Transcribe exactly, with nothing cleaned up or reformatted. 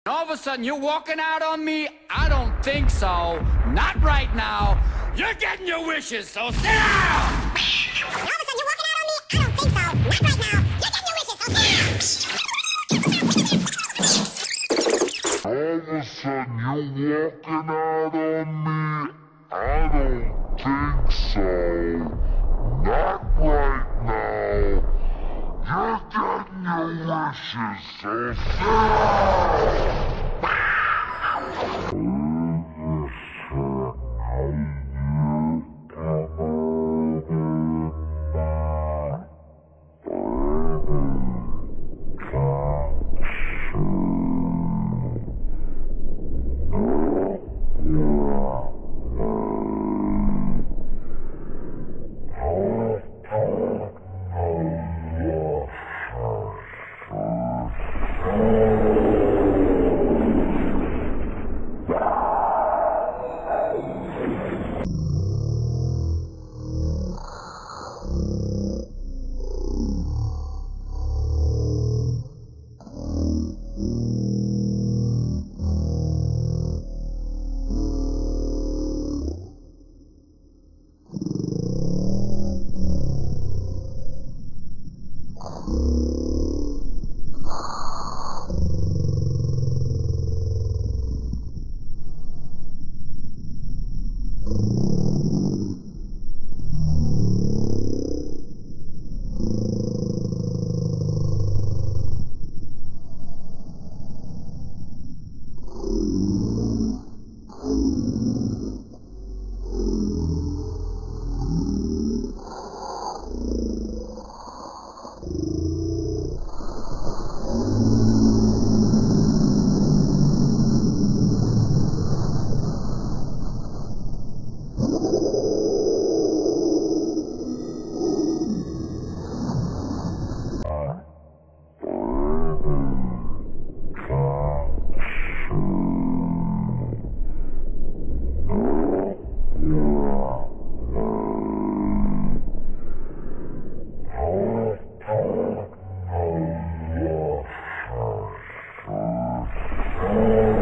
All of a sudden, you're walking out on me? I don't think so. Not right now. You're getting your wishes, so sit down! All of a sudden, you're walking out on me? I don't think so. Not right now. You're getting your wishes, so sit down! All of a sudden, you're walking out on me? I don't think so. Not right now. You're getting your wishes, so sit down! Oh.